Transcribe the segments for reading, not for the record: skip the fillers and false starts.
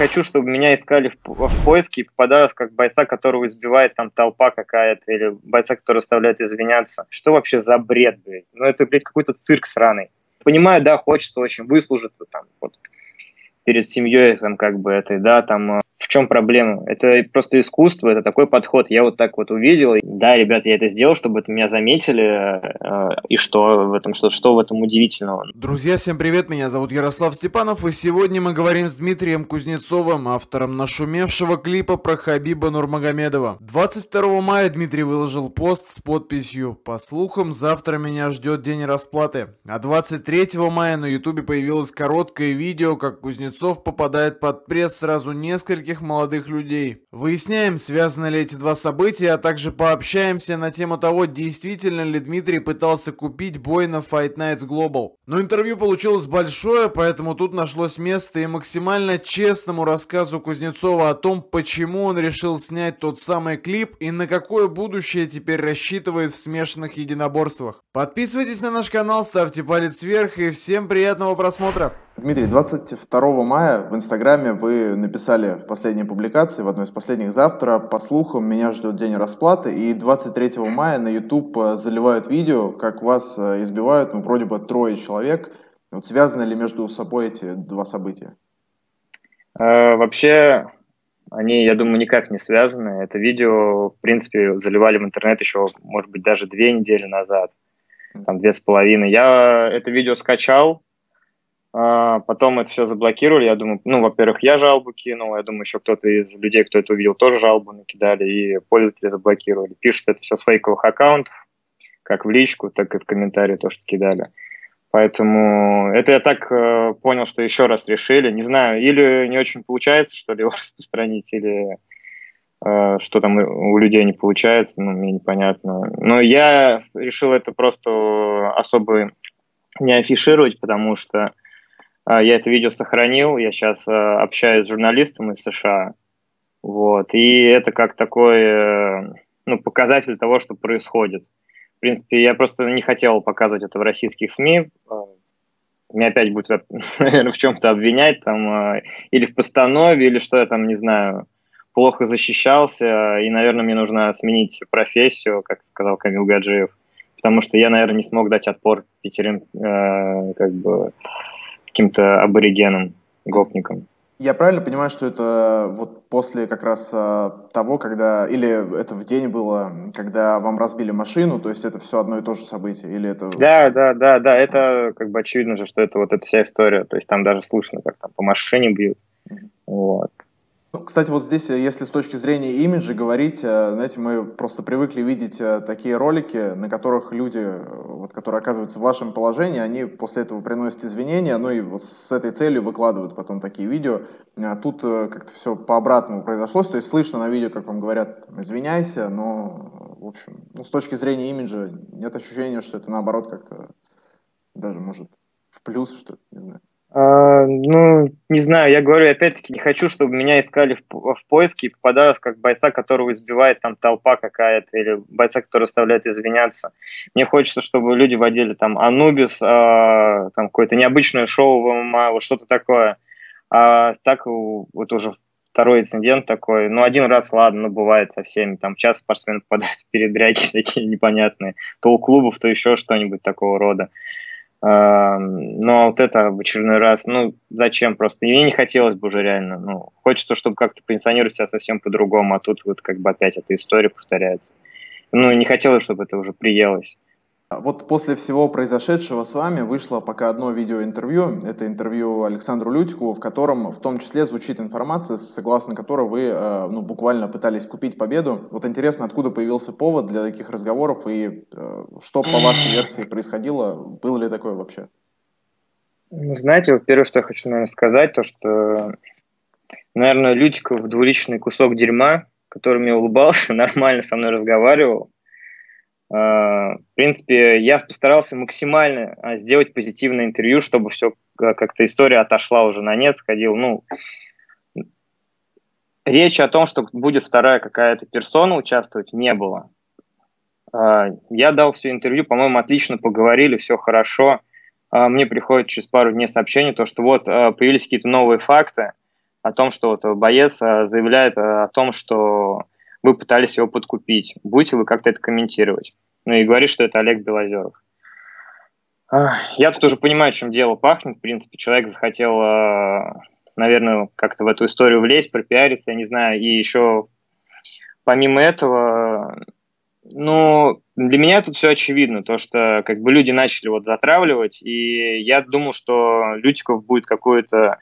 хочу, чтобы меня искали в поиске и попадаю как бойца, которого избивает там толпа какая-то, или бойца, который заставляет извиняться. Что вообще за бред, блядь? Ну это, блядь, какой-то цирк сраный. Понимаю, да, хочется очень выслужиться там, вот, перед семьей, там, как бы, этой, да, там, в чем проблема? Это просто искусство, это такой подход. Я вот так вот увидел, да, ребят, я это сделал, чтобы это меня заметили, и что в этом, что в этом удивительного? Друзья, всем привет, меня зовут Ярослав Степанов, и сегодня мы говорим с Дмитрием Кузнецовым, автором нашумевшего клипа про Хабиба Нурмагомедова. 22 мая Дмитрий выложил пост с подписью «По слухам, завтра меня ждет день расплаты». А 23 мая на ютубе появилось короткое видео, как Кузнецов попадает под пресс сразу нескольких молодых людей. Выясняем, связаны ли эти два события, а также пообщаемся на тему того, действительно ли Дмитрий пытался купить бой на Fight Nights Global. Но интервью получилось большое, поэтому тут нашлось место и максимально честному рассказу Кузнецова о том, почему он решил снять тот самый клип и на какое будущее теперь рассчитывает в смешанных единоборствах. Подписывайтесь на наш канал, ставьте палец вверх и всем приятного просмотра. Дмитрий, 22 мая в Инстаграме вы написали в последней публикации, в одной из последних: «Завтра, по слухам, меня ждет день расплаты». И 23 мая на YouTube заливают видео, как вас избивают, ну, вроде бы 3 человек. Вот связаны ли между собой эти два события? Вообще, они, я думаю, никак не связаны. Это видео, в принципе, заливали в интернет еще, может быть, даже 2 недели назад, там 2,5. Я это видео скачал, потом это все заблокировали. Я думаю, ну, во-первых, я жалобу кинул, я думаю, еще кто-то из людей, кто это увидел, тоже жалобу накидали, и пользователи заблокировали. Пишут это все с фейковых аккаунтов, как в личку, так и в комментарии то, что кидали. Поэтому это я так понял, что еще раз решили. Не знаю, или не очень получается, что ли, его распространить, или что там у людей не получается, ну, мне непонятно. Но я решил это просто особо не афишировать, потому что я это видео сохранил, я сейчас общаюсь с журналистом из США, вот, и это как такой, ну, показатель того, что происходит. В принципе, я просто не хотел показывать это в российских СМИ. Меня опять будут, наверное, в чем-то обвинять, там, или в постанове, или что я там, не знаю, плохо защищался, и, наверное, мне нужно сменить профессию, как сказал Камил Гаджиев, потому что я, наверное, не смог дать отпор 5 как бы каким-то аборигенам, гопникам. Я правильно понимаю, что это вот после как раз того, когда, или это в день было, когда вам разбили машину, то есть это все одно и то же событие, или это... Да, это как бы очевидно же, что это вот эта вся история, то есть там даже слышно, как там по машине бьют, вот. Ну, кстати, вот здесь, если с точки зрения имиджа говорить, знаете, мы просто привыкли видеть такие ролики, на которых люди, вот, которые оказываются в вашем положении, они после этого приносят извинения, ну и вот с этой целью выкладывают потом такие видео. А тут как-то все по-обратному произошло, то есть слышно на видео, как вам говорят, извиняйся, но, в общем, ну, с точки зрения имиджа нет ощущения, что это наоборот как-то даже может в плюс, что ли, не знаю. Ну, не знаю, я говорю, опять-таки, не хочу, чтобы меня искали в поиске и попадаю как бойца, которого избивает там толпа какая-то, или бойца, который заставляет извиняться. Мне хочется, чтобы люди водили там Анубис, там какое-то необычное шоу в ММА, вот что-то такое. А так вот уже второй инцидент такой, ну, один раз, ладно, ну, бывает со всеми, там, часто спортсмены попадают в передряги такие непонятные, то у клубов, то еще что-нибудь такого рода. Но вот это в очередной раз, ну, зачем просто? Мне не хотелось бы уже реально, ну, хочется, чтобы как-то позиционировать себя совсем по-другому, а тут вот как бы опять эта история повторяется. Ну, не хотелось, чтобы это уже приелось. Вот после всего произошедшего с вами вышло пока одно видеоинтервью. Это интервью Александру Лютикову, в котором в том числе звучит информация, согласно которой вы ну, буквально пытались купить победу. Вот интересно, откуда появился повод для таких разговоров и что по вашей версии происходило? Было ли такое вообще? Ну, знаете, вот первое, что я хочу, наверное, сказать, то, что, наверное, Лютиков двуличный кусок дерьма, который мне улыбался, нормально со мной разговаривал. В принципе, я постарался максимально сделать позитивное интервью, чтобы все как-то история отошла уже на нет, сходила. Ну, речи о том, что будет вторая какая-то персона участвовать, не было. Я дал все интервью, по-моему, отлично поговорили, все хорошо. Мне приходит через пару дней сообщение, то, что вот появились какие-то новые факты, о том, что вот боец заявляет о том, что вы пытались его подкупить. Будете вы как-то это комментировать? Ну и говорит, что это Олег Белозеров. Я тут уже понимаю, о чем дело пахнет. В принципе, человек захотел, наверное, как-то в эту историю влезть, пропиариться, я не знаю. И еще помимо этого, ну, для меня тут все очевидно. То, что как бы люди начали вот затравливать, и я думал, что Лютиков будет какую-то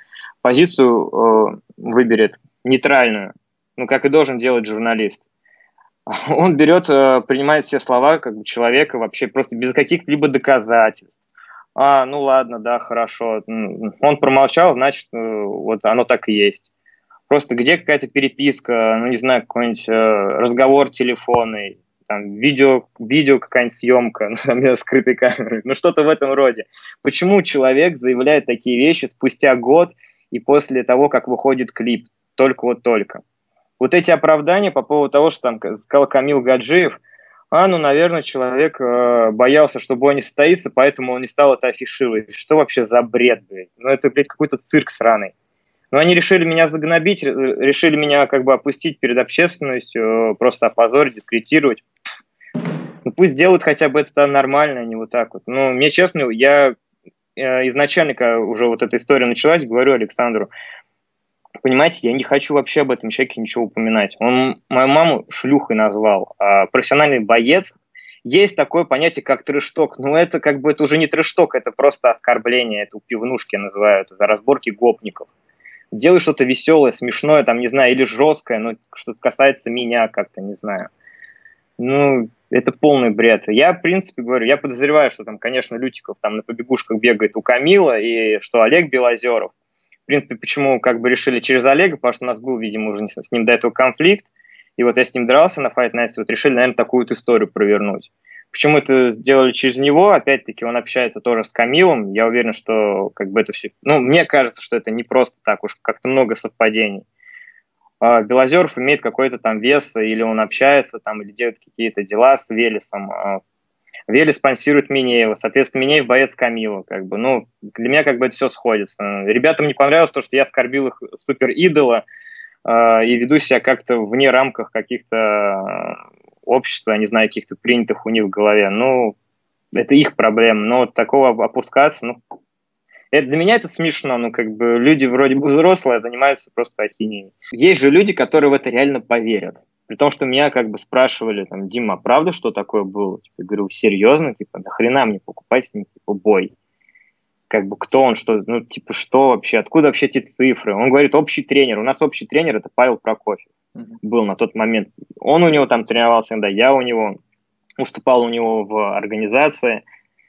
позицию выберет нейтральную, ну, как и должен делать журналист. Он берет, принимает все слова как бы человека вообще просто без каких-либо доказательств. Ну ладно, да, хорошо. Он промолчал, значит, вот оно так и есть. Просто где какая-то переписка, ну не знаю, какой-нибудь разговор телефонный, там, видео какая-нибудь съемка, ну, скрытой камерой, ну что-то в этом роде. Почему человек заявляет такие вещи спустя год и после того, как выходит клип? Только. Вот эти оправдания по поводу того, что там сказал Камил Гаджиев, ну, наверное, человек боялся, что бой не состоится, поэтому он не стал это афишировать. Что вообще за бред, блядь? Ну, это, блядь, какой-то цирк сраный. Но они решили меня загнобить, решили меня как бы опустить перед общественностью, просто опозорить, дискредитировать. Ну, пусть делают хотя бы это нормально, а не вот так вот. Ну, мне честно, я изначально, когда уже вот эта история началась, говорю Александру, понимаете, я не хочу вообще об этом человеке ничего упоминать. Он мою маму шлюхой назвал. А профессиональный боец. Есть такое понятие, как трэш-ток. Но это как бы это уже не трэш-ток, это просто оскорбление. Это у пивнушки называют, за разборки гопников. Делай что-то веселое, смешное, там, не знаю, или жесткое, но что-то касается меня как-то, не знаю. Ну, это полный бред. Я, в принципе, говорю, я подозреваю, что там, конечно, Лютиков там на побегушках бегает у Камила, и что Олег Белозеров. В принципе, почему как бы решили через Олега, потому что у нас был, видимо, уже с ним до этого конфликт, и вот я с ним дрался на Fight Night, вот решили, наверное, такую вот историю провернуть. Почему это сделали через него? Опять-таки, он общается тоже с Камилом, я уверен, что как бы это все... Ну, мне кажется, что это не просто так уж, как-то много совпадений. Белозеров имеет какой-то там вес, или он общается там, или делает какие-то дела с Велесом. Велес спонсирует Минеева, соответственно, Минеев боец Камила, как бы, ну, для меня как бы это все сходится. Ребятам не понравилось то, что я оскорбил их супер-идола и веду себя как-то вне рамках каких-то общества, я не знаю, каких-то принятых у них в голове. Ну, это их проблема, но такого опускаться, ну, это, для меня это смешно, ну, как бы люди вроде бы взрослые, а занимаются просто ахинеей. Есть же люди, которые в это реально поверят. При том, что меня как бы спрашивали, там, Дима, правда, что такое было? Типа, я говорю, серьезно? Типа, нахрена мне покупать с ним, типа, бой? Как бы, кто он, что, ну, типа, что вообще, откуда вообще эти цифры? Он говорит, общий тренер. У нас общий тренер, это Павел Прокофьев был на тот момент. Он у него там тренировался, да, я у него, уступал у него в организации.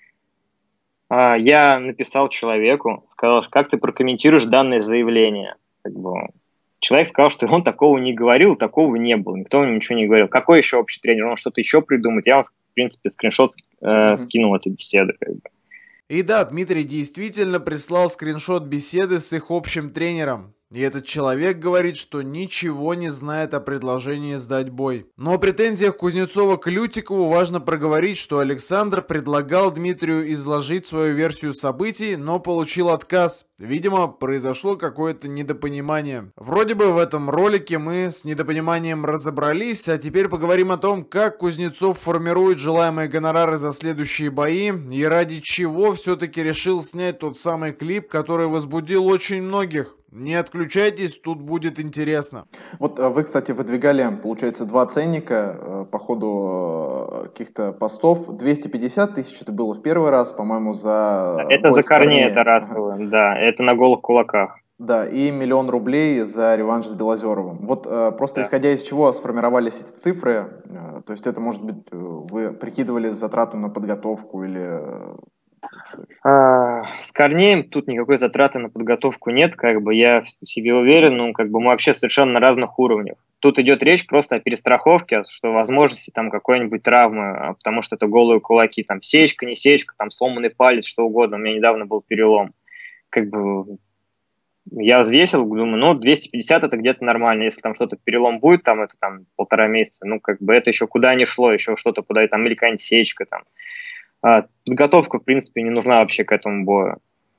Я написал человеку, сказал, как ты прокомментируешь данное заявление? Как бы, человек сказал, что он такого не говорил, такого не было, никто ему ничего не говорил. Какой еще общий тренер? Он что-то еще придумает. Я вам, в принципе, скриншот скинул этой беседы. Как бы. И да, Дмитрий действительно прислал скриншот беседы с их общим тренером. И этот человек говорит, что ничего не знает о предложении сдать бой. Но о претензиях Кузнецова к Лютикову важно проговорить, что Александр предлагал Дмитрию изложить свою версию событий, но получил отказ. Видимо, произошло какое-то недопонимание. Вроде бы в этом ролике мы с недопониманием разобрались, а теперь поговорим о том, как Кузнецов формирует желаемые гонорары за следующие бои и ради чего все-таки решил снять тот самый клип, который возбудил очень многих. Не отключайтесь, тут будет интересно. Вот вы, кстати, выдвигали, получается, два ценника по ходу каких-то постов. 250 тысяч это было в первый раз, по-моему, за это бой за с Корнеем. это расовое, да, это на голых кулаках. Да, и 1 000 000 рублей за реванш с Белозеровым. Вот просто исходя из чего сформировались эти цифры, то есть это, может быть, вы прикидывали затрату на подготовку или что еще? С Корнеем тут никакой затраты на подготовку нет, как бы я в себе уверен, ну, как бы мы вообще совершенно на разных уровнях. Тут идет речь просто о перестраховке, что возможности там какой-нибудь травмы, потому что это голые кулаки, там сечка, не сечка, там сломанный палец, что угодно. У меня недавно был перелом. Как бы я взвесил, думаю, ну, 250 это где-то нормально. Если там что-то перелом будет, там это там 1,5 месяца, ну, как бы это еще куда ни шло, еще что-то куда, там, или какая-нибудь сечка там. Подготовка, в принципе, не нужна вообще к этому бою.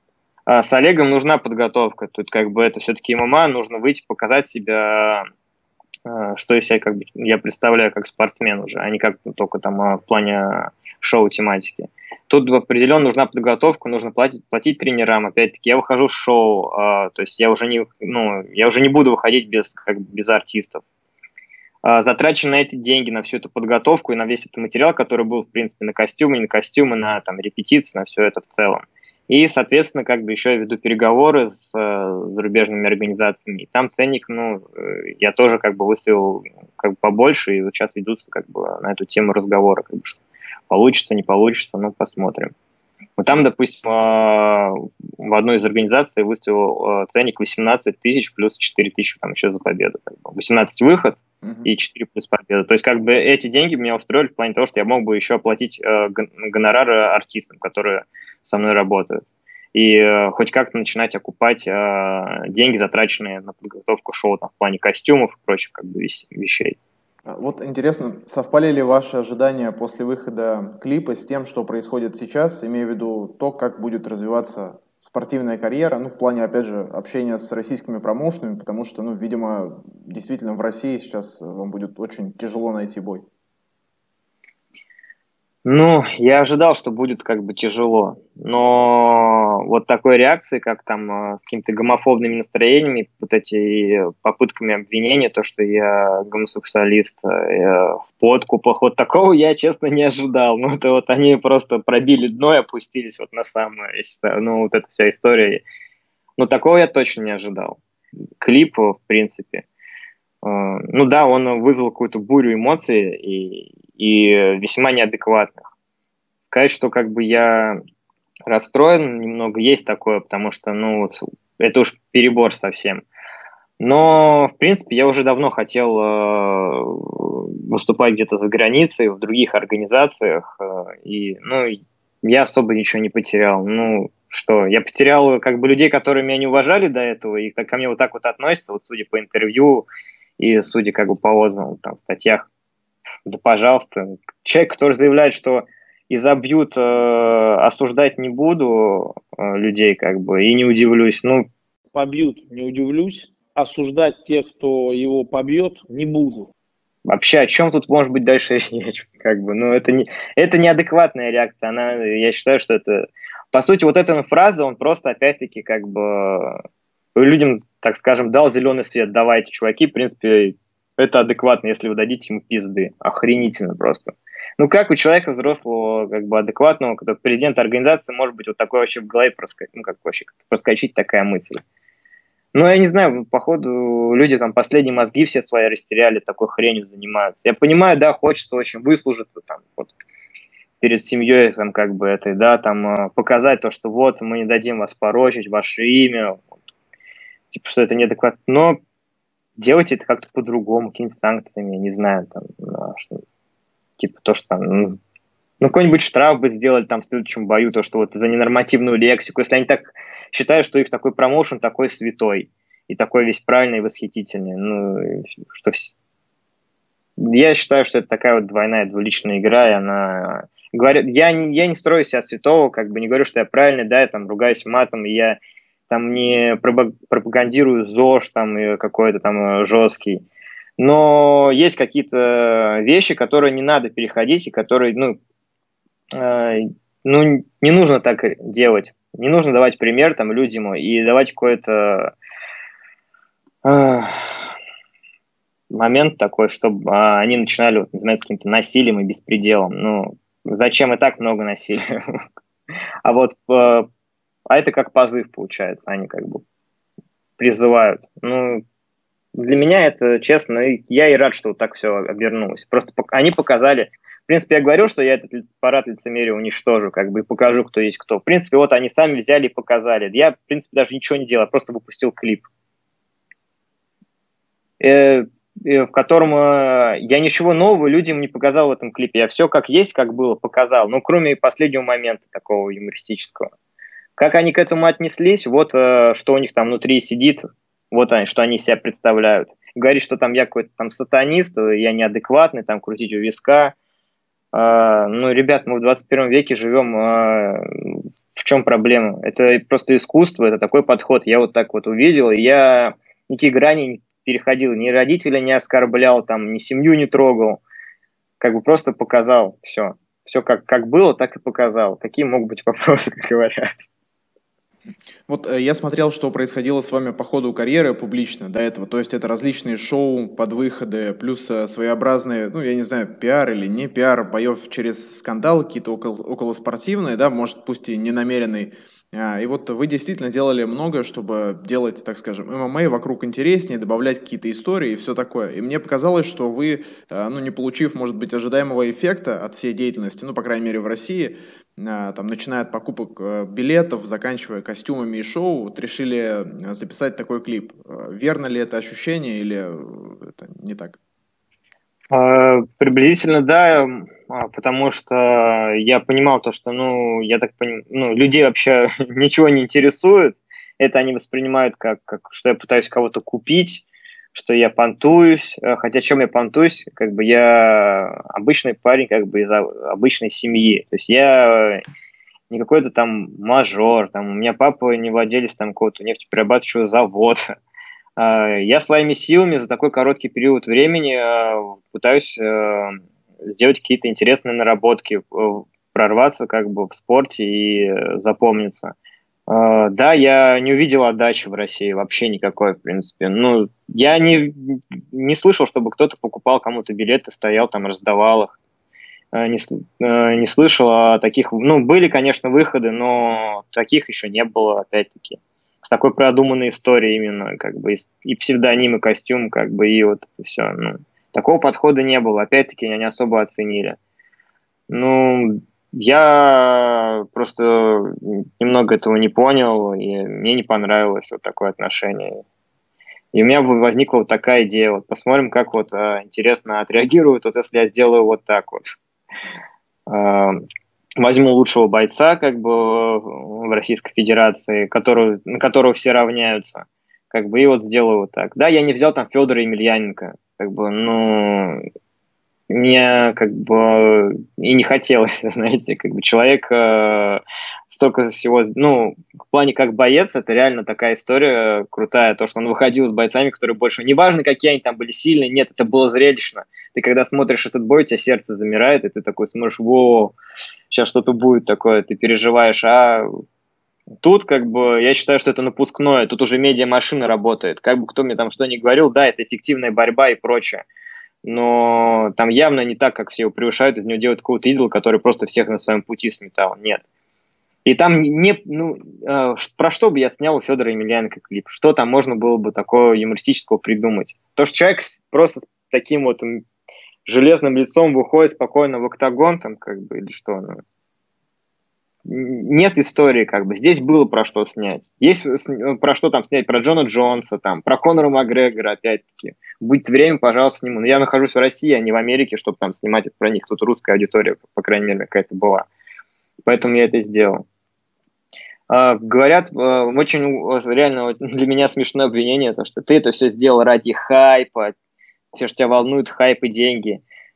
с Олегом нужна подготовка. Тут как бы это все-таки ММА, нужно выйти, показать себя, что из себя как бы я представляю как спортсмен уже, а не как только там в плане шоу-тематики. Тут определенно нужна подготовка, нужно платить тренерам. Опять-таки, я выхожу с шоу, то есть я уже не буду выходить без артистов. Затрачены на эти деньги, на всю эту подготовку и на весь этот материал, который был, в принципе, на костюмы, не на костюмы, на там, репетиции, на все это в целом. И, соответственно, как бы еще я веду переговоры с зарубежными организациями. И там ценник, я тоже как бы выставил как бы побольше, и вот сейчас ведутся как бы на эту тему разговоры. Как бы, что получится, не получится, посмотрим. Вот там, допустим, в одной из организаций выставил ценник 18 тысяч плюс 4 тысячи там еще за победу. Как бы. 18 выход и 4 плюс победа. То есть как бы эти деньги меня устроили в плане того, что я мог бы еще оплатить гонорары артистам, которые со мной работают. И хоть как-то начинать окупать деньги, затраченные на подготовку шоу там, в плане костюмов и прочих как бы вещей. Вот интересно, совпали ли ваши ожидания после выхода клипа с тем, что происходит сейчас, имея в виду то, как будет развиваться спортивная карьера, в плане, опять же, общения с российскими промоушенами, потому что, видимо, действительно в России сейчас вам будет очень тяжело найти бой. Я ожидал, что будет как бы тяжело, но вот такой реакции, как там с какими-то гомофобными настроениями, вот эти попытками обвинения, то, что я гомосексуалист, в подкупах, вот такого я, честно, не ожидал. Это вот они просто пробили дно и опустились вот на самое, я считаю, вот эта вся история. Такого я точно не ожидал. Клип, в принципе, да, он вызвал какую-то бурю эмоций и весьма неадекватных. Сказать, что как бы я расстроен немного, есть такое, потому что, это уж перебор совсем. Но, в принципе, я уже давно хотел выступать где-то за границей, в других организациях, и, я особо ничего не потерял. Я потерял как бы людей, которые меня не уважали до этого, и ко мне вот так вот относятся, вот судя по интервью, и судя как бы по отзывам там, в статьях, да пожалуйста. Человек, который заявляет, что изобьют, осуждать не буду людей, как бы, и не удивлюсь. Побьют, не удивлюсь. Осуждать тех, кто его побьет, не буду. Вообще, о чем тут может быть дальше речь? Как бы, это неадекватная реакция. Я считаю, что это... По сути, вот эта фраза, он просто, опять-таки, как бы... людям, так скажем, дал зеленый свет. Давайте, чуваки, в принципе, это адекватно, если вы дадите ему пизды. Охренительно просто. Как у человека взрослого, как бы адекватного, как президент организации, может быть вот такой вообще в голове проскочить такая мысль. Я не знаю, походу люди там последние мозги все свои растеряли, такой хренью занимаются. Я понимаю, да, хочется очень выслужиться там, вот, перед семьей, там, как бы этой, да, там, показать то, что вот, мы не дадим вас порочить, ваше имя, вот, типа, что это неадекватно, но делайте это как-то по-другому, какими-то санкциями, не знаю, там, что, типа, то, что там, какой-нибудь штраф бы сделали там в следующем бою, то, что вот за ненормативную лексику, если они так считают, что их такой промоушен такой святой и такой весь правильный и восхитительный, я считаю, что это такая вот двойная, двуличная игра, и она... Я не строю себя святого, как бы не говорю, что я правильный, да, я там ругаюсь матом, и я там не пропагандирую ЗОЖ там и какой-то там жесткий. Но есть какие-то вещи, которые не надо переходить, и которые, не нужно так делать. Не нужно давать пример там людям и давать какой-то момент такой, чтобы они начинали заниматься каким-то насилием и беспределом. Зачем и так много насилия? А это как позыв получается, они как бы призывают. Для меня это, честно, я и рад, что вот так все обернулось. Просто они показали... В принципе, я говорил, что я этот парад лицемерия уничтожу, как бы, и покажу, кто есть кто. В принципе, вот они сами взяли и показали. Я, в принципе, даже ничего не делал, просто выпустил клип, в котором я ничего нового людям не показал в этом клипе. Я все как есть, как было, показал. Кроме последнего момента такого юмористического. Как они к этому отнеслись, вот что у них там внутри сидит, вот они, что они себя представляют. Говорит, что там я какой-то там сатанист, я неадекватный, там крутить у виска. Ну, ребят, мы в 21 веке живем, в чем проблема? Это просто искусство, это такой подход. Я вот так вот увидел, и я никакие грани не переходил, ни родителя не оскорблял, там, ни семью не трогал, как бы просто показал все. Все как было, так и показал. Какие могут быть вопросы, как говорят. Вот я смотрел, что происходило с вами по ходу карьеры публично до этого. То есть это различные шоу, подвыходы, плюс своеобразные, ну, я не знаю, пиар или не пиар, боев через скандал, какие-то околоспортивные, да, может, пусть и не намеренный. И вот вы действительно делали многое, чтобы делать, так скажем, ММА вокруг интереснее, добавлять какие-то истории и все такое. И мне показалось, что вы, ну, не получив, может быть, ожидаемого эффекта от всей деятельности, ну, по крайней мере, в России, там, начиная от покупок билетов, заканчивая костюмами и шоу, вот решили записать такой клип. Верно ли это ощущение или это не так? Приблизительно, да, потому что я понимал то, что, ну, я так понимаю, ну, людей вообще ничего не интересует. Это они воспринимают как что я пытаюсь кого-то купить, что я понтуюсь. Хотя чем я понтуюсь? Как бы я обычный парень, как бы из обычной семьи. То есть я не какой-то там мажор, там, у меня папа не владелец там какого-то нефтеперерабатывающего завода. Я своими силами за такой короткий период времени пытаюсь сделать какие-то интересные наработки, прорваться как бы в спорте и запомниться. Да, я не увидел отдачи в России, вообще никакой, в принципе. Ну, я не слышал, чтобы кто-то покупал кому-то билеты, стоял там, раздавал их. Не слышал о таких... Ну, были, конечно, выходы, но таких еще не было, опять-таки. С такой продуманной историей именно, как бы, и псевдоним, и костюм, как бы, и вот это все. Ну, такого подхода не было. Опять-таки, меня не особо оценили. Ну, я просто немного этого не понял, и мне не понравилось вот такое отношение. И у меня возникла вот такая идея. Вот посмотрим, как вот интересно отреагируют, вот если я сделаю вот так вот. Возьму лучшего бойца как бы в Российской Федерации, на которого все равняются, как бы, и вот сделаю вот так. Да, я не взял там Федора Емельяненко, как бы, ну, мне как бы и не хотелось, знаете, как бы человек столько всего, ну, в плане как боец, это реально такая история крутая, то, что он выходил с бойцами, которые больше, неважно, какие они там были сильные, нет, это было зрелищно. Ты когда смотришь этот бой, у тебя сердце замирает, и ты такой смотришь, во, сейчас что-то будет такое, ты переживаешь, а тут как бы я считаю, что это напускное, тут уже медиамашина работает, как бы кто мне там что ни говорил, да, это эффективная борьба и прочее, но там явно не так, как все его превышают, из него делают какого-то идола, который просто всех на своем пути сметал, нет. И там про что бы я снял у Федора Емельяненко клип, что там можно было бы такого юмористического придумать, то, что человек просто с таким вот железным лицом выходит спокойно в октагон, там, как бы, или что, ну, нет истории, как бы. Здесь было про что снять. Есть про что там снять, про Джона Джонса, там, про Конора Макгрегора, опять-таки. Будет время, пожалуйста, сниму. Но я нахожусь в России, а не в Америке, чтобы там снимать это про них. Тут русская аудитория, по крайней мере, какая-то была. Поэтому я это сделал. Говорят, очень реально для меня смешное обвинение, то, что ты это все сделал ради хайпа, все, что тебя волнует, хайп и деньги.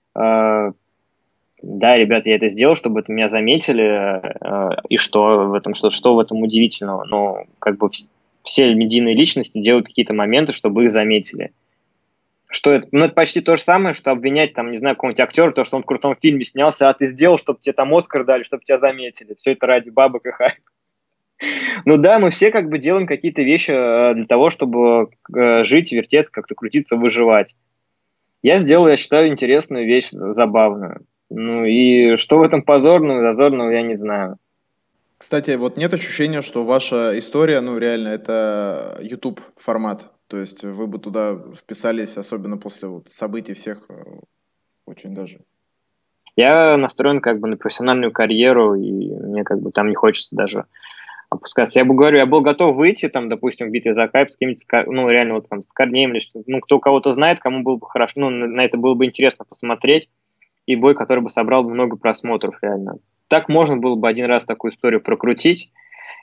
Да, ребята, я это сделал, чтобы это меня заметили, и что в этом, что в этом удивительного? Ну, как бы все медийные личности делают какие-то моменты, чтобы их заметили. Что это? Ну, это почти то же самое, что обвинять, там, не знаю, какого-нибудь актера, то, что он в крутом фильме снялся, а ты сделал, чтобы тебе там Оскар дали, чтобы тебя заметили. Все это ради бабок и хайпа. Ну да, мы все как бы делаем какие-то вещи для того, чтобы жить, вертеться, как-то крутиться, выживать. Я сделал, я считаю, интересную вещь, забавную. Ну и что в этом позорного, зазорного, я не знаю. Кстати, вот нет ощущения, что ваша история, ну реально, это YouTube формат. То есть вы бы туда вписались, особенно после вот событий всех, очень даже. Я настроен как бы на профессиональную карьеру, и мне как бы там не хочется даже опускаться. Я был готов выйти, там, допустим, в битве за хайп с кем-нибудь, ну, реально вот там с Корнеем или что-то, ну, кто кого-то знает, кому было бы хорошо, ну, на это было бы интересно посмотреть, и бой, который бы собрал много просмотров, реально. Так можно было бы один раз такую историю прокрутить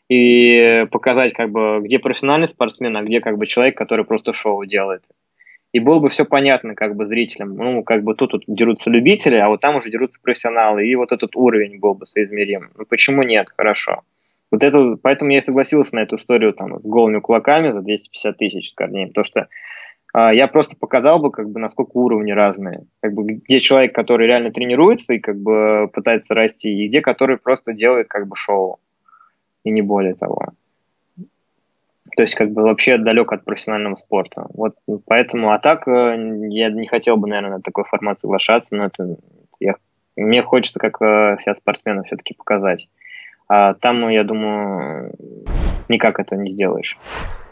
и показать, как бы, где профессиональный спортсмен, а где, как бы, человек, который просто шоу делает. и было бы все понятно как бы зрителям. Ну, как бы тут дерутся любители, а вот там уже дерутся профессионалы, и вот этот уровень был бы соизмерим. Ну, почему нет? Хорошо. Вот это, поэтому я и согласился на эту историю там, с голыми кулаками за 250 тысяч с Корнеем, потому что я просто показал бы, как бы, насколько уровни разные. Как бы, где человек, который реально тренируется и как бы пытается расти, и где который просто делает как бы шоу, и не более того. То есть, как бы, вообще далек от профессионального спорта. Вот поэтому, а так, я не хотел бы, наверное, на такой формат соглашаться, но это мне хочется, как вся спортсмена, все-таки показать. А там, я думаю, никак это не сделаешь.